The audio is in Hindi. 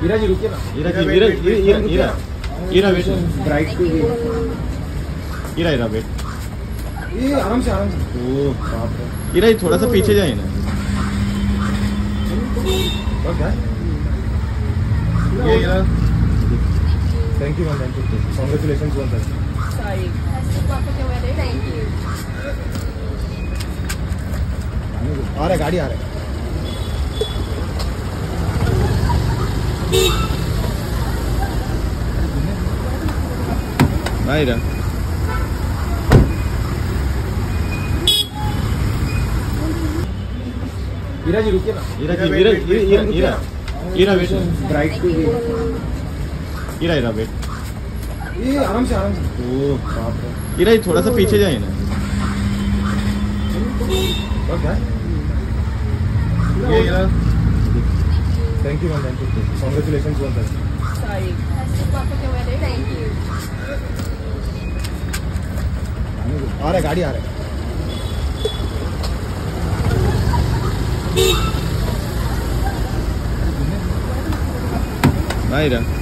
हीरा जी रुकिए ना। हीरा वेट। ब्राइट टू भी। हीरा वेट। ये आराम से ओ बाप रे। हीरा थोड़ा सा पीछे जाए ना। बस यार। ये हीरा। Thank you ma'am, thank you, congratulations one sir. Sorry. Thank you. आ रहा है, गाड़ी आ रहा है। हीरा। हीरा जी रुकिए ना। हीरा वेट। ब्राइट टू भी। हीरा वेट। ये आराम से ओ बाप रे। हीरा थोड़ा सा पीछे जाए ना। बस यार। ये हीरा। Thank you ma'am, thank you, congratulations one sir. Sorry. Thank you. आ रहा है, गाड़ी आ रहा है। हीरा।